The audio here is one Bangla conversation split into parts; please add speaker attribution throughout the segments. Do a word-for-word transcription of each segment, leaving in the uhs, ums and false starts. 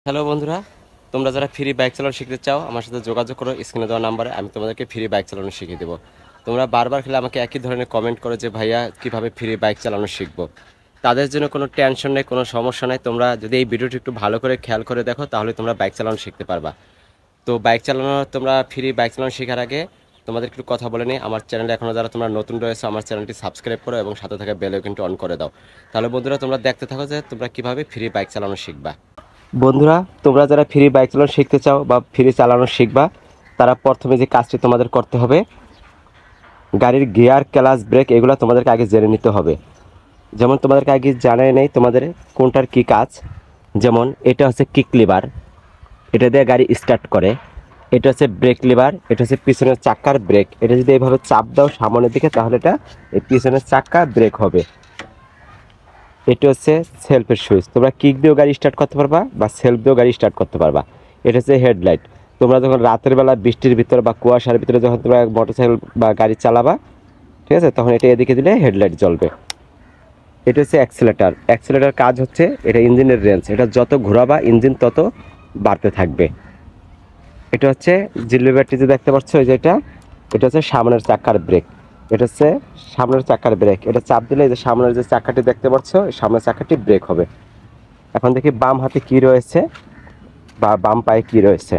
Speaker 1: হ্যালো বন্ধুরা, তোমরা যারা ফ্রি বাইক চালানো শিখতে চাও আমার সাথে যোগাযোগ করো স্ক্রিনে দেওয়া নাম্বারে। আমি তোমাদেরকে ফ্রি বাইক চালানো শিখিয়ে দেবো। তোমরা বারবার খেলে আমাকে একই ধরনের কমেন্ট করো যে ভাইয়া কীভাবে ফ্রি বাইক চালানো শিখবো। তাদের জন্য কোনো টেনশন নেই, কোনো সমস্যা নেই। তোমরা যদি এই ভিডিওটি একটু ভালো করে খেয়াল করে দেখো তাহলে তোমরা বাইক চালানো শিখতে পারবা। তো বাইক চালানো তোমরা ফ্রি বাইক চালানো শেখার আগে তোমাদের একটু কথা বলে নিই। আমার চ্যানেলে এখনও যারা তোমরা নতুন রয়েছে আমার চ্যানেলটি সাবস্ক্রাইব করো এবং সাথে থাকা বেল আইকনটি অন করে দাও। তাহলে বন্ধুরা তোমরা দেখতে থাকো যে তোমরা কীভাবে ফ্রি বাইক চালানো শিখবা। বন্ধুরা, তোমরা যারা ফ্রি বাইক চালানো শিখতে চাও বা ফ্রি চালানো শিখবা তারা প্রথমে যে কাজটি তোমাদের করতে হবে, গাড়ির গিয়ার, ক্লাচ, ব্রেক এগুলো তোমাদেরকে আগে জেনে নিতে হবে। যেমন তোমাদেরকে আগে জানাই নেই তোমাদের কোনটার কি কাজ। যেমন এটা হচ্ছে কিক লিভার, এটা দিয়ে গাড়ি স্টার্ট করে। এটা হচ্ছে ব্রেক লিভার, এটা হচ্ছে পিছনের চাক্কার ব্রেক। এটা যদি এইভাবে চাপ দাও সামনের দিকে তাহলে এটা এই পিছনের চাক্কা ব্রেক হবে। এটা হচ্ছে সেলফের সুইচ, তোমরা কিক দিয়েও গাড়ি স্টার্ট করতে পারবা বা সেলফ দিয়েও গাড়ি স্টার্ট করতে পারবা। এটা হচ্ছে হেডলাইট, তোমরা যখন রাতের বেলা বৃষ্টির ভিতরে বা কুয়াশার ভিতরে যখন তোমরা মোটরসাইকেল বা গাড়ি চালাবা, ঠিক আছে, তখন এটা এদিকে দিলে হেডলাইট জ্বলবে। এটা হচ্ছে অ্যাক্সিলেটার, অ্যাক্সিলেটার কাজ হচ্ছে এটা ইঞ্জিনের রেঞ্জ, এটা যত ঘোরাবা ইঞ্জিন তত বাড়তে থাকবে। এটা হচ্ছে জিলিবারটি যে দেখতে পাচ্ছ এই যে এটা এটা হচ্ছে সামনের চাক্কার ব্রেক, এটা হচ্ছে সামনের চাক্কার ব্রেক। এটা চাপ দিলে এই যে সামনের যে চাক্কাটি দেখতে পাচ্ছ সামনের চাক্কাটি ব্রেক হবে। এখন দেখি বাম হাতে কি রয়েছে বা বাম পায়ে কি রয়েছে।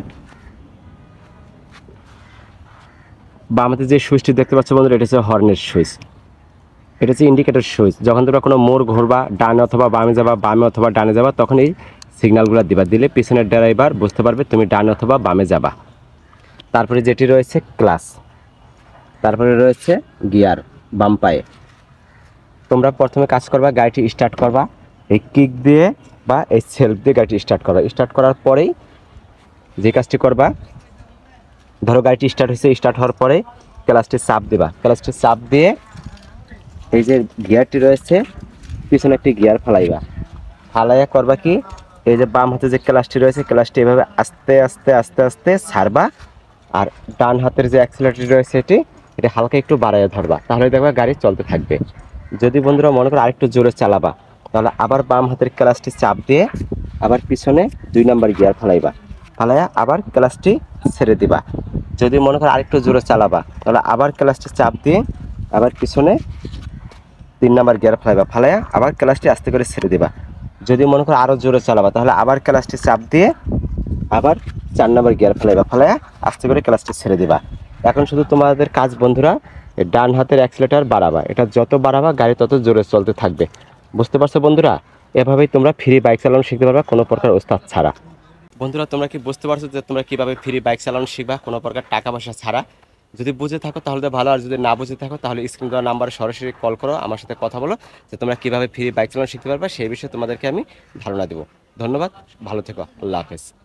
Speaker 1: বাম হাতে যে সুইচটি দেখতে পাচ্ছ বন্ধুরা এটা হচ্ছে হর্নের সুইচ, এটা হচ্ছে ইন্ডিকেটর সুইচ। যখন তোমরা কোনো মোড় ঘুরবা, ডানে অথবা বামে যাবা, বামে অথবা ডানে যাবা, তখন এই সিগন্যালগুলো দিবা, দিলে পিছনের ড্রাইভার বুঝতে পারবে তুমি ডানে অথবা বামে যাবা। তারপরে যেটি রয়েছে ক্লাচ, তারপরে রয়েছে গিয়ার বাম পায়ে। তোমরা প্রথমে কাজ করবা, গাড়িটি স্টার্ট করবা এই কিক দিয়ে বা এই সেলফ দিয়ে গাড়িটি স্টার্ট করবা। স্টার্ট করার পরেই যে কাজটি করবা, ধরো গাড়িটি স্টার্ট হয়েছে, স্টার্ট হওয়ার পরে ক্লাচটি চাপ দিবা। ক্লাচটি চাপ দিয়ে এই যে গিয়ারটি রয়েছে পিছনে একটি গিয়ার ফালাইবা। ফালাইয়া করবা কি, এই যে বাম হাতে যে ক্লাচটি রয়েছে ক্লাচটি এভাবে আস্তে আস্তে আস্তে আস্তে ছাড়বা। আর ডান হাতের যে অ্যাক্সিলারেটর রয়েছে এটি এটা হালকা একটু বাড়াইয়া ধরবা, তাহলে দেখবা গাড়ি চলতে থাকবে। যদি বন্ধুরা মনে করো আরেকটু জোরে চালাবা তাহলে আবার বাম হাতের ক্লাচটি চাপ দিয়ে আবার পিছনে দুই নাম্বার গিয়ার ফালাইবা, ফালাইয়া আবার ক্লাচটি ছেড়ে দিবা। যদি মনে করো আরেকটু জোরে চালাবা তাহলে আবার ক্লাচটি চাপ দিয়ে আবার পিছনে তিন নাম্বার গিয়ার ফালাইবা, ফালাইয়া আবার ক্লাচটি আস্তে করে ছেড়ে দিবা। যদি মনে করো আরও জোরে চালাবা তাহলে আবার ক্লাচটি চাপ দিয়ে আবার চার নাম্বার গিয়ার ফেলাইবা, ফেলাইয়া আস্তে করে ক্লাচটি ছেড়ে দিবা। এখন শুধু তোমাদের কাজ বন্ধুরা ডান হাতের অ্যাক্সিলেটার বাড়াবা, এটা যত বাড়াবা গাড়ি তত জোরে চলতে থাকবে। বুঝতে পারছো বন্ধুরা? এভাবেই তোমরা ফ্রি বাইক চালানো শিখতে পারবা কোনো প্রকার ওস্তাদ ছাড়া। বন্ধুরা তোমরা কি বুঝতে পারছো যে তোমরা কীভাবে ফ্রি বাইক চালানো শিখবা কোনো প্রকার টাকা পয়সা ছাড়া? যদি বুঝে থাকো তাহলে তো ভালো, আর যদি না বুঝে থাকো তাহলে স্ক্রিন দেওয়া নাম্বারে সরাসরি কল করো, আমার সাথে কথা বলো যে তোমরা কীভাবে ফ্রি বাইক চালানো শিখতে পারবা, সেই বিষয়ে তোমাদেরকে আমি ধারণা দেবো। ধন্যবাদ, ভালো থেকো, আল্লাহ হাফেজ।